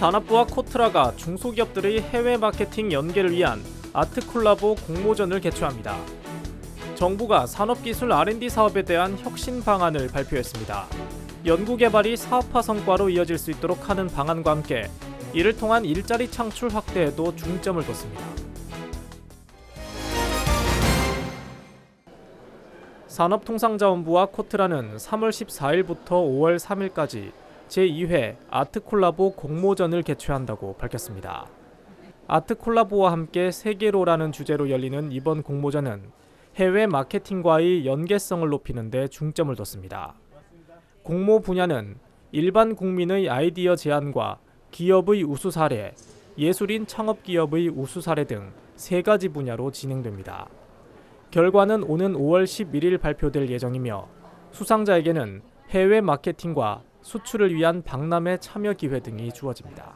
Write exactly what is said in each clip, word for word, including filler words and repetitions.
산업부와 코트라가 중소기업들의 해외 마케팅 연계를 위한 아트 콜라보 공모전을 개최합니다. 정부가 산업기술 알 앤 디 사업에 대한 혁신 방안을 발표했습니다. 연구개발이 사업화 성과로 이어질 수 있도록 하는 방안과 함께 이를 통한 일자리 창출 확대에도 중점을 뒀습니다. 산업통상자원부와 코트라는 삼월 십사일부터 오월 삼일까지 제이 회 아트콜라보 공모전을 개최한다고 밝혔습니다. 아트콜라보와 함께 세계로라는 주제로 열리는 이번 공모전은 해외 마케팅과의 연계성을 높이는 데 중점을 뒀습니다. 공모 분야는 일반 국민의 아이디어 제안과 기업의 우수 사례, 예술인 창업기업의 우수 사례 등 세 가지 분야로 진행됩니다. 결과는 오는 오월 십일일 발표될 예정이며 수상자에게는 해외 마케팅과 수출을 위한 박람회 참여 기회 등이 주어집니다.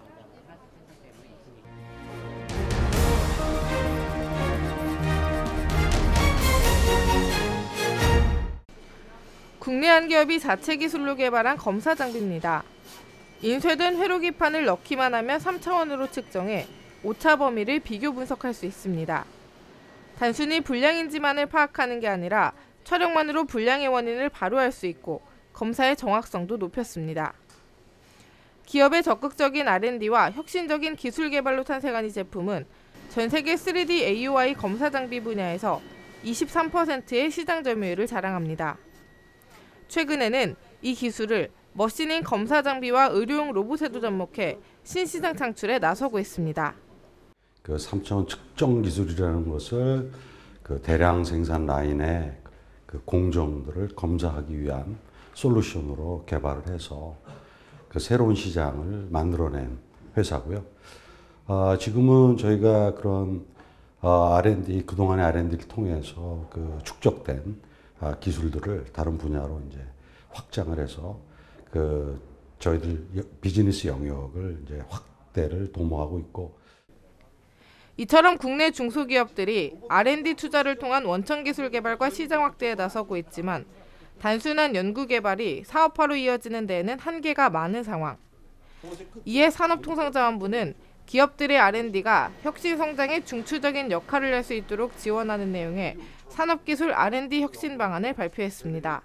국내 한 기업이 자체 기술로 개발한 검사 장비입니다. 인쇄된 회로기판을 넣기만 하면 삼 차원으로 측정해 오차 범위를 비교 분석할 수 있습니다. 단순히 불량인지만을 파악하는 게 아니라 촬영만으로 불량의 원인을 바로 알 수 있고 검사의 정확성도 높였습니다. 기업의 적극적인 알 앤 디와 혁신적인 기술 개발로 탄생한 이 제품은 전 세계 쓰리 디 에이 오 아이 검사 장비 분야에서 이십삼 퍼센트의 시장 점유율을 자랑합니다. 최근에는 이 기술을 머신인 검사 장비와 의료용 로봇에도 접목해 신시장 창출에 나서고 있습니다. 그 삼 차원 측정 기술이라는 것을 그 대량 생산 라인의 그 공정들을 검사하기 위한 솔루션으로 개발을 해서 그 새로운 시장을 만들어낸 회사고요. 아, 지금은 저희가 그런 아, 알 앤 디 그동안의 알 앤 디를 통해서 그 축적된 아, 기술들을 다른 분야로 이제 확장을 해서 그 저희들 비즈니스 영역을 이제 확대를 도모하고 있고. 이처럼 국내 중소기업들이 알 앤 디 투자를 통한 원천 기술 개발과 시장 확대에 나서고 있지만 단순한 연구 개발이 사업화로 이어지는 데에는 한계가 많은 상황. 이에 산업통상자원부는 기업들의 알 앤 디가 혁신 성장에 중추적인 역할을 할 수 있도록 지원하는 내용의 산업기술 알 앤 디 혁신 방안을 발표했습니다.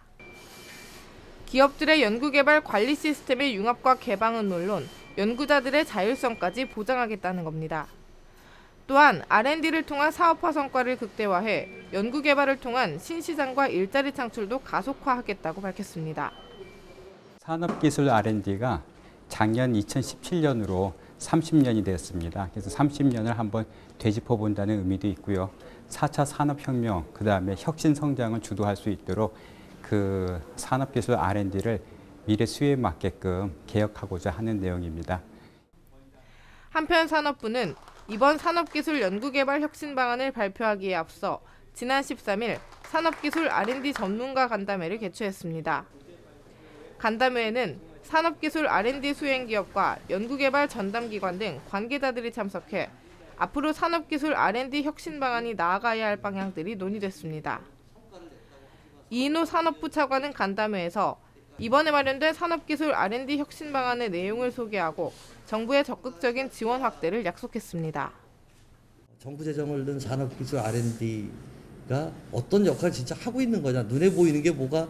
기업들의 연구개발 관리 시스템의 융합과 개방은 물론 연구자들의 자율성까지 보장하겠다는 겁니다. 또한 알 앤 디를 통한 사업화 성과를 극대화해 연구개발을 통한 신시장과 일자리 창출도 가속화하겠다고 밝혔습니다. 산업기술 알 앤 디가 작년 이천십칠년으로 삼십 년이 됐습니다. 그래서 삼십 년을 한번 되짚어 본다는 의미도 있고요. 사 차 산업혁명, 그 다음에 혁신 성장을 주도할 수 있도록 그 산업기술 알 앤 디를 미래 수요에 맞게끔 개혁하고자 하는 내용입니다. 한편 산업부는 이번 산업기술 연구개발 혁신 방안을 발표하기에 앞서 지난 십삼일 산업기술 알 앤 디 전문가 간담회를 개최했습니다. 간담회에는 산업기술 알 앤 디 수행기업과 연구개발 전담기관 등 관계자들이 참석해 앞으로 산업기술 알 앤 디 혁신 방안이 나아가야 할 방향들이 논의됐습니다. 이인호 산업부 차관은 간담회에서 이번에 마련된 산업기술 알 앤 디 혁신 방안의 내용을 소개하고 정부의 적극적인 지원 확대를 약속했습니다. 정부 재정을 넣은 산업기술 알 앤 디가 어떤 역할을 진짜 하고 있는 거냐, 눈에 보이는 게 뭐가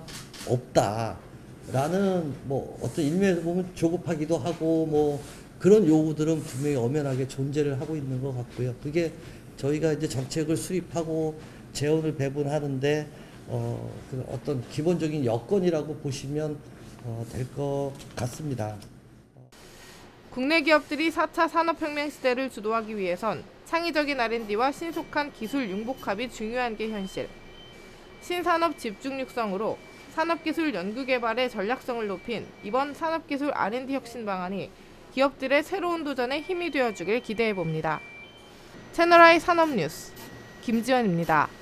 없다라는 뭐 어떤 일면에서 보면 조급하기도 하고 뭐 그런 요구들은 분명히 엄연하게 존재를 하고 있는 것 같고요. 그게 저희가 이제 정책을 수립하고 재원을 배분하는데 어, 그 어떤 기본적인 여건이라고 보시면 어, 될 것 같습니다. 국내 기업들이 사 차 산업혁명 시대를 주도하기 위해선 창의적인 알 앤 디와 신속한 기술 융복합이 중요한 게 현실. 신산업 집중 육성으로 산업기술 연구개발의 전략성을 높인 이번 산업기술 알 앤 디 혁신 방안이 기업들의 새로운 도전에 힘이 되어주길 기대해봅니다. 채널아이 산업뉴스 김지연입니다.